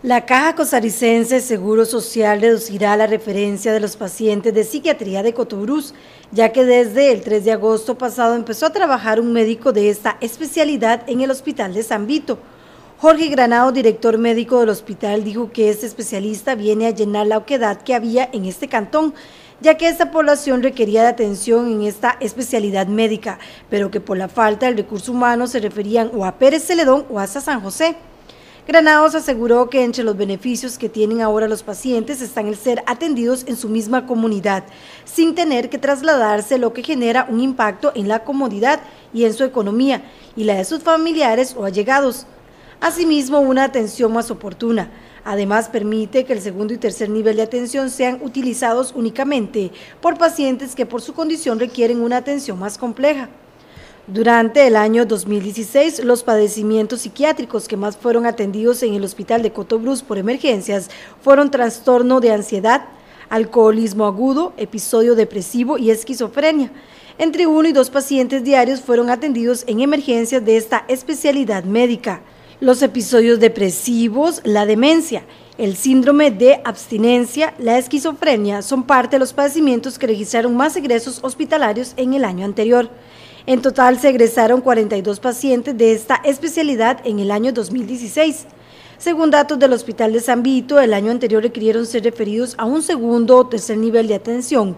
La Caja Costarricense de Seguro Social reducirá la referencia de los pacientes de psiquiatría de Cotobruz, ya que desde el 3 de agosto pasado empezó a trabajar un médico de esta especialidad en el Hospital de San Vito. Jorge Granado, director médico del hospital, dijo que este especialista viene a llenar la oquedad que había en este cantón, ya que esta población requería de atención en esta especialidad médica, pero que por la falta del recurso humano se referían o a Pérez Celedón o hasta San José. Granados aseguró que entre los beneficios que tienen ahora los pacientes están el ser atendidos en su misma comunidad, sin tener que trasladarse, lo que genera un impacto en la comodidad y en su economía y la de sus familiares o allegados. Asimismo, una atención más oportuna. Además, permite que el segundo y tercer nivel de atención sean utilizados únicamente por pacientes que por su condición requieren una atención más compleja. Durante el año 2016, los padecimientos psiquiátricos que más fueron atendidos en el Hospital de Cotobruz por emergencias fueron trastorno de ansiedad, alcoholismo agudo, episodio depresivo y esquizofrenia. Entre 1 y 2 pacientes diarios fueron atendidos en emergencias de esta especialidad médica. Los episodios depresivos, la demencia, el síndrome de abstinencia, la esquizofrenia son parte de los padecimientos que registraron más egresos hospitalarios en el año anterior. En total se egresaron 42 pacientes de esta especialidad en el año 2016. Según datos del Hospital de San Vito, el año anterior requirieron ser referidos a un segundo o tercer nivel de atención,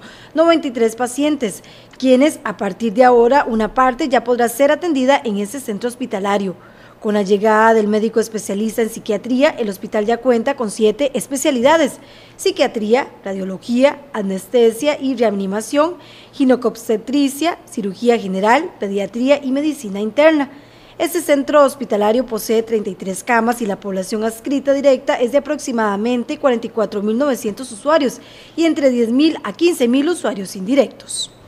93 pacientes, quienes a partir de ahora una parte ya podrá ser atendida en ese centro hospitalario. Con la llegada del médico especialista en psiquiatría, el hospital ya cuenta con 7 especialidades: psiquiatría, radiología, anestesia y reanimación, ginecobstetricia, cirugía general, pediatría y medicina interna. Este centro hospitalario posee 33 camas y la población adscrita directa es de aproximadamente 44.900 usuarios y entre 10.000 a 15.000 usuarios indirectos.